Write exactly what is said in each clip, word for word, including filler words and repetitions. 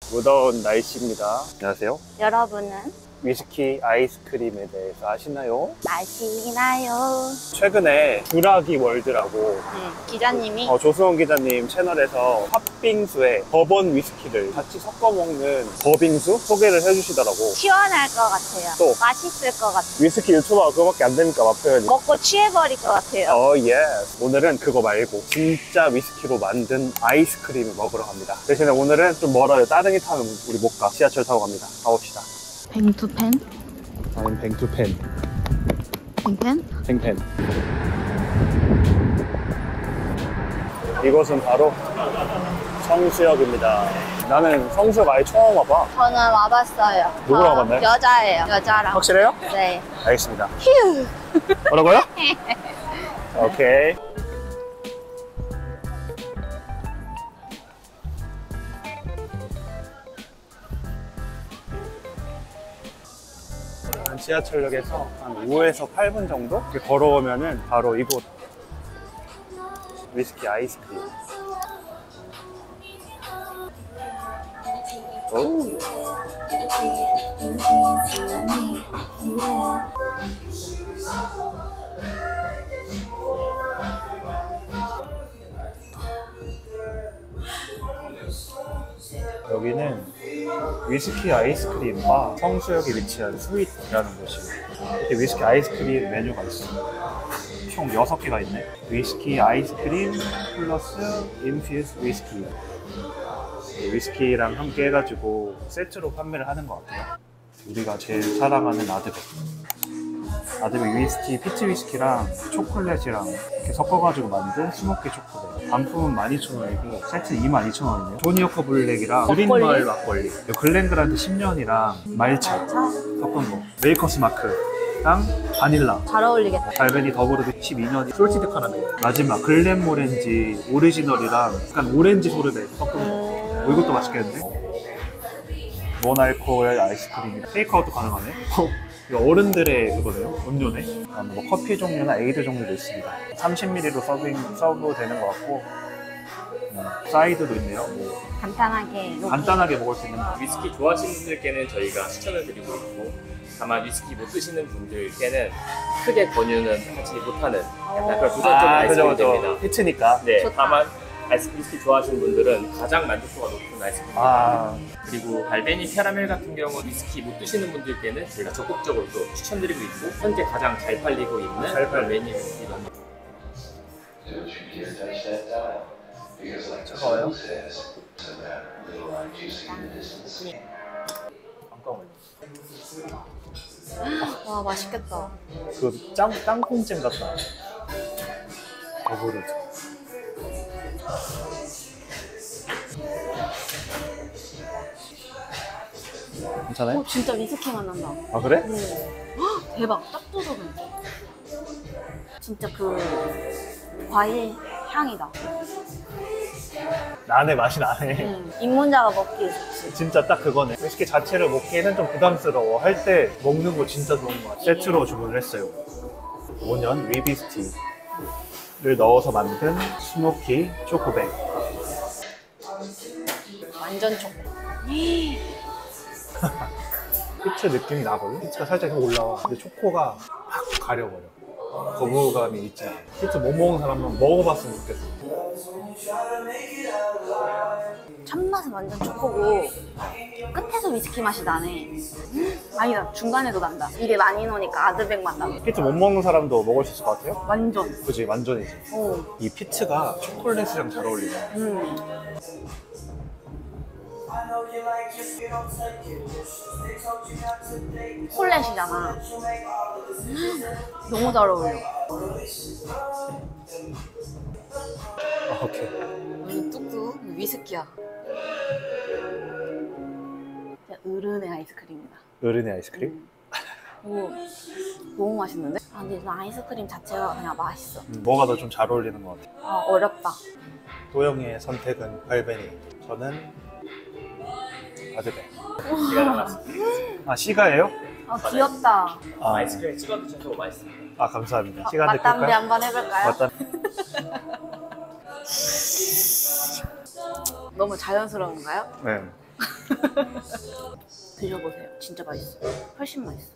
무더운 날씨입니다. 안녕하세요. 여러분은 위스키 아이스크림에 대해서 아시나요? 아시나요? 최근에 굴하기 월드라고 네, 기자님이 어, 조수원 기자님 채널에서 팥빙수에 버번 위스키를 같이 섞어 먹는 버빙수 소개를 해주시더라고. 시원할 것 같아요. 또? 맛있을 것 같아요. 위스키 유튜버가 그거밖에 안 됩니까? 맛 표현이. 먹고 취해버릴 것 같아요. 어, 예. 오늘은 그거 말고 진짜 위스키로 만든 아이스크림을 먹으러 갑니다. 대신에 오늘은 좀 멀어요. 따릉이 타면 우리 못 가. 지하철 타고 갑니다. 가봅시다. 뱅투펜? 아니면 뱅투펜. 뱅펜? 뱅펜. 이곳은 바로 성수역입니다. 나는 성수역 아예 처음 와봐. 저는 와봤어요. 누구랑 저 와봤나요? 여자예요. 여자랑. 확실해요? 네. 알겠습니다. 휴. 뭐라고요? 오케이. 지하철역에서 한 오에서 팔 분 정도 이렇게 걸어오면은 바로 이곳 위스키 아이스크림. 오. 여기는 위스키 아이스크림 바 성수역에 위치한 스윗이라는 곳이에요. 이렇게 위스키 아이스크림 메뉴가 있어요. 총 여섯 개가 있네. 위스키 아이스크림 플러스 인퓨스 위스키. 위스키랑 함께 해가지고 세트로 판매를 하는 것 같아요. 우리가 제일 사랑하는 아드백. 아드백 위스키, 피치 위스키랑 초콜릿이랑 이렇게 섞어가지고 만든 스모키 초콜릿. 단품은 만 이천 원이고 세트 이만 이천 원이네요. 조니어커 블랙이랑 그린마을 막걸리, 글렌그란트 십 년이랑 말차 섞은 거, 메이커스 마크랑 바닐라, 잘 어울리겠다. 발베니 더블우드 십이 년 솔티드 카라멜, 마지막 글렌모렌지 오리지널이랑 약간 오렌지 소르베 섞은 거. 어, 이것도 맛있겠는데? 노알코올 아이스크림이 테이크아웃도 가능하네. 이거 어른들의 그거네요. 음료네. 뭐 커피 종류나 에이드 종류도 있습니다. 삼십 밀리리터로 서빙, 서브 되는 것 같고, 음, 사이드도 있네요. 뭐 간단하게 이렇게. 간단하게 먹을 수 있는 거. 위스키 좋아하시는 분들께는 저희가 추천을 드리고 있고, 다만 위스키 못 드시는 분들께는 크게 권유는 하지 못하는 약간 그런 부정적인 아, 그죠, 아이스크림입니다. 그죠. 피츠니까. 네, 좋다. 다만 아이스 위스키 좋아하시는 분들은 가장 만족도가 높은 아이스크림입니다. 아, 그리고 발베니 캐러멜 같은 경우 위스키 못 드시는 분들께는 저희가 적극적으로 또 추천드리고 있고, 현재 가장 잘 팔리고 있는 잘 팔리고. 메뉴 위스키입니다. 차가워요? 잠깐만요. 와, 맛있겠다. 그 짱, 땅콩찜 같다. 더블우드. 괜찮아요? 어, 진짜 위스키 맛 난다. 아, 그래? 오. 헉, 대박. 딱 떠오르네. 진짜 그 과일 향이다. 나네, 맛이 나네. 음, 입문자가 먹기 좋지. 진짜 딱 그거네. 위스키 자체를 먹기에는 좀 부담스러워. 할 때 먹는 거 진짜 좋은 것 같아. 세트로 주문을 했어요. 오 년 위비스티를 넣어서 만든 스모키 초코백. 완전 초코. 피츠 느낌이 나거든? 피츠가 살짝 올라와. 근데 초코가 팍 가려버려. 거부감이 있지 않아. 피츠 못 먹는 사람은 먹어봤으면 좋겠어. 첫맛은 완전 초코고 끝에서 위스키 맛이 나네. 음, 아니다, 중간에도 난다. 입에 많이 넣으니까 아드백 맛 나. 피츠 못 먹는 사람도 먹을 수 있을 것 같아요? 완전. 그지, 완전이지. 오. 이 피츠가 초콜릿이랑 잘 어울리네. 음. 초콜릿이잖아. 음, 너무 잘 어울려. 아, 오케이. 음, 뚝뚝 위스키야. 어른의 아이스크림이다. 어른의 아이스크림? 오, 너무 맛있는데? 아, 근데 이 아이스크림 자체가 그냥 맛있어. 음, 뭐가 더 좀 잘 어울리는 것 같아. 아, 어렵다. 도영이의 선택은 발베니. 저는 아드백. 시가 남았습니다. 아, 시가예요? 아, 귀엽다. 아, 아이스크림 찍어 드셔도 맛있습니다. 아, 감사합니다. 어, 시간 맛담배 될까요? 한번 해볼까요? 맞다. 너무 자연스러운가요? 네. 드셔보세요. 진짜 맛있어. 훨씬 맛있어.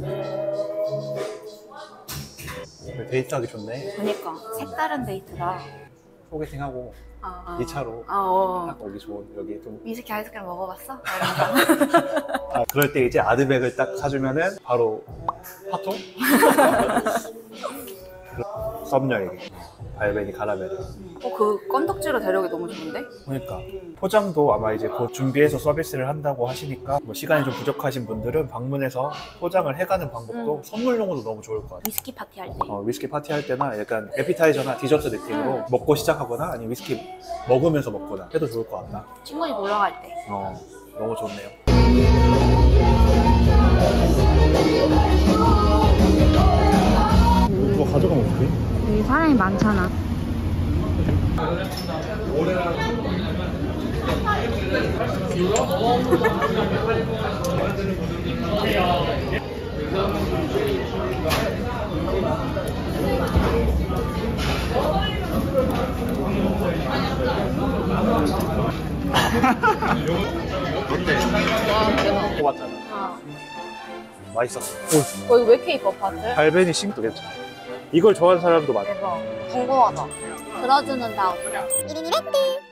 데이트하기 좋네. 그러니까 색다른 데이트다. 소개팅하고 아, 이 차로 아, 어. 딱 오기 좋은 여기 좀. 위스키 아이스크림 먹어봤어? 아, 그럴 때 이제 아드백을 딱 사주면은 바로 화통? 썸녀에게 발베니 카라멜을. 어, 그 건덕지로 데려오기 너무 좋은데? 그러니까 포장도 아마 이제 곧 준비해서 서비스를 한다고 하시니까 뭐 시간이 좀 부족하신 분들은 방문해서 포장을 해가는 방법도 음. 선물용으로 너무 좋을 것 같아요. 위스키 파티 할 때. 어, 위스키 파티 할 때나 약간 에피타이저나 디저트 느낌으로 먹고 시작하거나 아니면 위스키 먹으면서 먹거나 해도 좋을 것 같다. 친구들 놀러 갈 때. 어, 너무 좋네요. 이거 가져가면 어떡해? 여기 사람이 많잖아. 뽑았잖아. 아. 맛있었어. 어, 이거 왜 이렇게 이뻐, 파트? 발베니 싱도 괜찮아. 이걸 좋아하는 사람도 많아. 대박. 궁금하다. 들어주는 다음. 일 인이 라떼.